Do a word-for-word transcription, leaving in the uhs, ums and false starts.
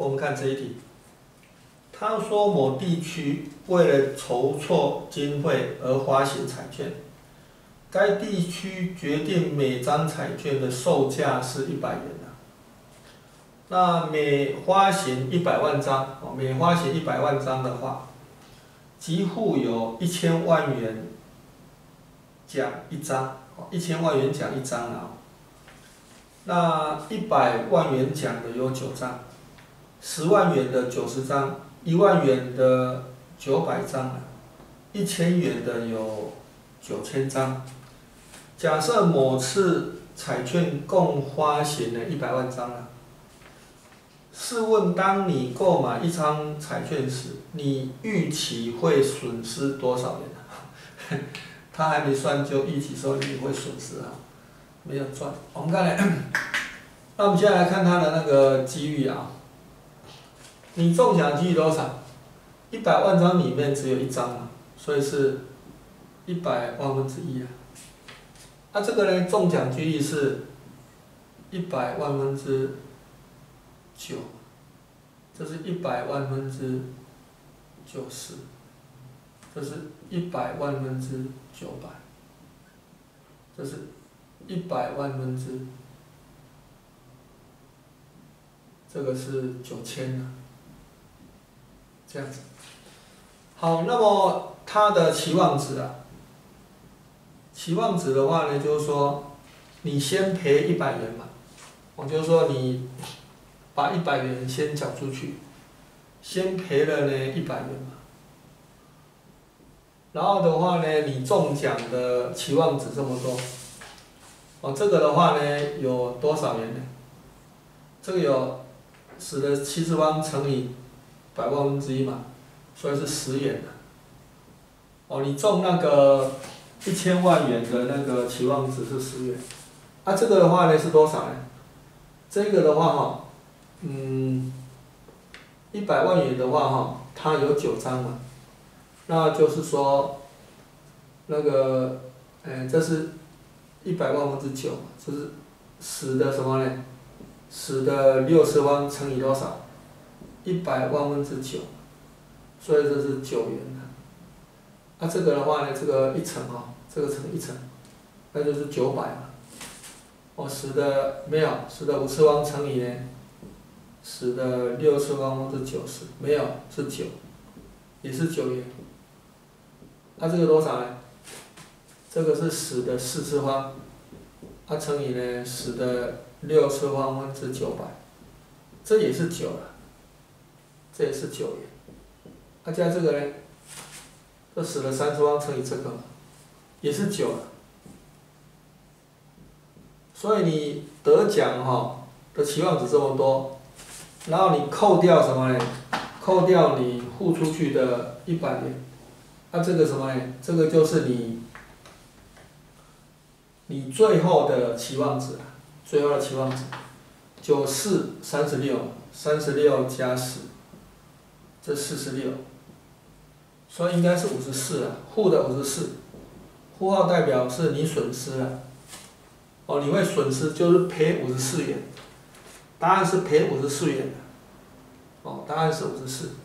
我们看这一题，他说某地区为了筹措经费而发行彩券，该地区决定每张彩券的售价是一百元啊。那每发行一百万张，每发行一百万张的话，即附有一千万元奖一张，一千万元奖一张啊。那一百万元奖的有九张，十万元的九十张，一万元的九百张，一千元的有九千张。假设某次彩券共发行了一百万张啊，试问当你购买一张彩券时，你预期会损失多少元啊？他还没算就预期说你会损失啊，没有赚。我们看来，那我们现在来看它的那个机遇啊。你中奖几率多少？一百万张里面只有一张嘛，所以是一百万分之一啊。那、啊、这个呢，中奖几率是一百万分之九，这是一百万分之九十，这是一百万分之九百，这是一百万分之，这个是九千啊，这样子。好，那么它的期望值啊。期望值的话呢，就是说，你先赔一百元嘛，我就是说你把一百元先缴出去，先赔了呢一百元嘛，然后的话呢，你中奖的期望值这么多，哦，这个的话呢有多少元呢？这个有十的七次方乘以百万分之一嘛，所以是十元的。哦，你中那个。一千万元的那个期望值是十元，啊，这个的话呢是多少呢？这个的话哈，嗯，一百万元的话哈，它有九张嘛，那就是说，那个，哎，这是一百万分之九，这是十的什么呢？十的六次方乘以多少？一百万分之九，所以这是九元的。那、啊、这个的话呢，这个一乘哦，这个乘一乘，那就是九百嘛。哦，十的没有，十的五次方乘以呢，十的六次方分之九十，没有，是九，也是九元。那、啊、这个多少呢？这个是十的四次方，它、啊、乘以呢十的六次方分之九百，这也是九了，这也是九元。那、啊、加这个呢？这十的三次方乘以这个，也是九了。所以你得奖哈的期望值这么多，然后你扣掉什么呢？扣掉你付出去的一百元，那、啊、这个什么呢？这个就是你你最后的期望值，最后的期望值，九四三十六，三十六加十，这四十六。所以应该是五十四啊，负的五十四，负号代表是你损失了，哦，你会损失就是赔五十四元，答案是赔五十四元的，哦，答案是五十四。